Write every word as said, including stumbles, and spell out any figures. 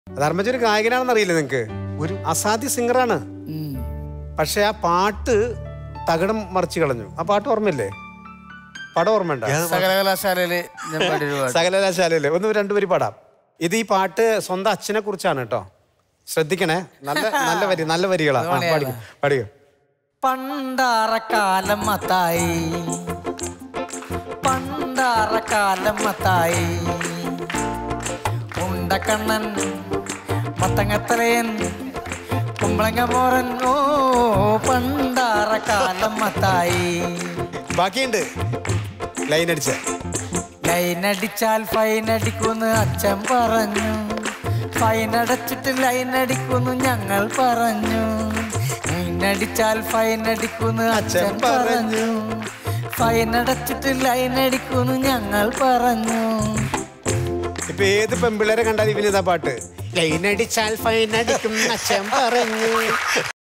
ധർമ്മജ ഒരു ഗായകനാണെന്ന് അറിയില്ല നിങ്ങക്ക്? ഒരു അസാധ്യ സിംഗറാണ്. പക്ഷെ ആ പാട്ട് തകിടം മറിച്ച് കളഞ്ഞു. ആ പാട്ട് ഓർമ്മയില്ലേ? പടം ഓർമ്മയുണ്ടോ? സകലകലാശാലയില് സകലകലാശാലയില് ഒന്ന് രണ്ടുപേര് പാടാം. ഇത് ഈ പാട്ട് സ്വന്തം അച്ഛനെ കുറിച്ചാണ് കേട്ടോ. ശ്രദ്ധിക്കണേ. നല്ല നല്ല വരി നല്ല വരികളാ. പാടിക്കും പാടിക്കും. പണ്ടാറക്കാലം മത്തായി പണ്ടാറക്കാലം മത്തായി ഉണ്ടക്കണ്ണൻ മത്തങ്ങത്തലയൻ കുമ്പളങ്ങ മോറൻ ഓ പണ്ടാറക്കാലം മത്തായി. ബാക്കിയുണ്ട്. ലൈൻ അടിച്ച ലൈൻ അടിച്ചാൽ ഫൈൻ അടിക്കുന്ന് അച്ഛൻ പറഞ്ഞു. ഫൈൻ അടച്ചിട്ട് ലൈൻ അടിക്കുന്നു ഞങ്ങൾ പറഞ്ഞു. ലൈൻ അടിച്ചാൽ ഫൈൻ അടിക്കുന്നു അച്ഛൻ പറഞ്ഞു. ഫൈൻ അടച്ചിട്ട് ലൈൻ അടിക്കുന്നു ഞങ്ങൾ പറഞ്ഞു. ഇപ്പൊ ഏത് പെമ്പിള്ളേരെ കണ്ടാൽ ഇവനിതാ പാട്ട്. ലൈൻ അടിച്ചാൽ ഫൈൻ അടിക്കും അച്ഛൻ പറഞ്ഞു.